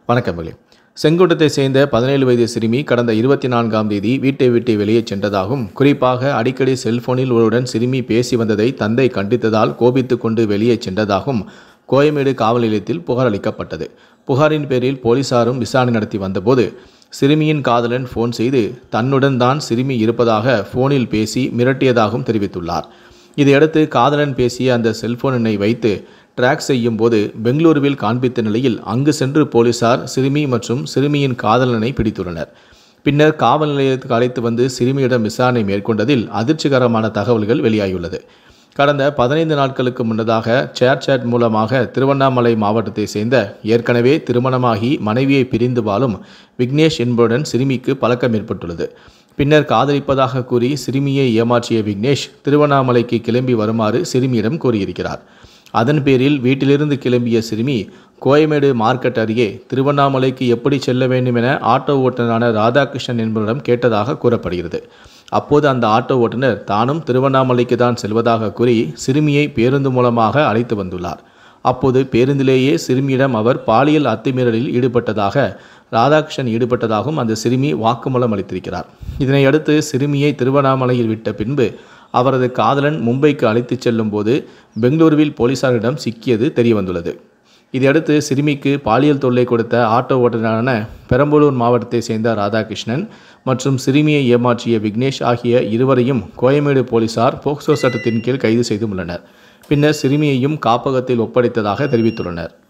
வணக்கங்களே. செங்குன்றத்தை சேர்ந்த 17 வயது சிறுமி கடந்த 24ஆம் தேதி வீட்டை விட்டு வெளியே சென்றதாகவும், குறிப்பாக அடிக்கடி செல்போனில் ஒருவருடன் சிறுமி பேசி வந்ததை தந்தை கண்டித்ததால் கோபித்துக் கொண்டு வெளியே சென்றதாகவும் கோயம்பேடு காவல் நிலையத்தில் புகார் அளிக்கப்பட்டது. புகாரின் பேரில் போலீசாரும் விசாரணை நடத்தி வந்தபோது, சிறுமியின் காதலன் போன் செய்து தன்னுடன் தான் சிறுமி இருப்பதாக போனில் பேசி மிரட்டியதாகவும் தெரிவித்துள்ளார். இதையடுத்து காதலன் பேசிய அந்த செல்போன் எண்ணை வைத்து ட்ராக் செய்யும் போது பெங்களூருவில் காண்பித்த நிலையில் அங்கு சென்று போலீசார் சிறுமி மற்றும் சிறுமியின் காதலனை பிடித்துள்ளனர். பின்னர் காவல் நிலையத்துக்கு அழைத்து வந்து சிறுமியிடம் விசாரணை மேற்கொண்டதில் அதிர்ச்சிகரமான தகவல்கள் வெளியாகியுள்ளது. கடந்த 15 நாட்களுக்கு முன்னதாக சேட் மூலமாக திருவண்ணாமலை மாவட்டத்தை சேர்ந்த ஏற்கனவே திருமணமாகி மனைவியை பிரிந்து வாழும் விக்னேஷ் என்பவருடன் சிறுமிக்கு பழக்கம் ஏற்பட்டுள்ளது. பின்னர் காதலிப்பதாக கூறி சிறுமியை ஏமாற்றிய விக்னேஷ் திருவண்ணாமலைக்கு கிளம்பி வருமாறு சிறுமியிடம் கூறியிருக்கிறார். அதன் பேரில் வீட்டிலிருந்து கிளம்பிய சிறுமி கோயம்பேடு மார்க்கெட் அருகே திருவண்ணாமலைக்கு எப்படி செல்ல வேண்டும் என ஆட்டோ ஓட்டுநரான ராதாகிருஷ்ணன் என்பவரிடம் கேட்டதாக கூறப்படுகிறது. அப்போது அந்த ஆட்டோ ஓட்டுநர் தானும் திருவண்ணாமலைக்கு தான் செல்வதாக கூறி சிறுமியை பேருந்து மூலமாக அழைத்து வந்துள்ளார். அப்போது பேருந்திலேயே சிறுமியிடம் அவர் பாலியல் அத்துமீறலில் ஈடுபட்டதாக ராதாகிருஷ்ணன் ஈடுபட்டதாகவும் அந்த சிறுமி வாக்குமூலம் அளித்திருக்கிறார். இதனையடுத்து சிறுமியை திருவண்ணாமலையில் விட்ட பின்பு அவரது காதலன் மும்பைக்கு அழைத்துச் செல்லும் போது பெங்களூருவில் போலீசாரிடம் சிக்கியது தெரியவந்துள்ளது. இதையடுத்து சிறுமிக்கு பாலியல் தொல்லை கொடுத்த ஆட்டோ ஓட்டுநரான பெரம்பலூர் மாவட்டத்தை சேர்ந்த ராதாகிருஷ்ணன் மற்றும் சிறுமியை ஏமாற்றிய விக்னேஷ் ஆகிய இருவரையும் கோயம்பேடு போலீசார் போக்சோ சட்டத்தின் கீழ் கைது செய்துள்ளனர். பின்னர் சிறுமியையும் காப்பகத்தில் ஒப்படைத்ததாக தெரிவித்துள்ளனர்.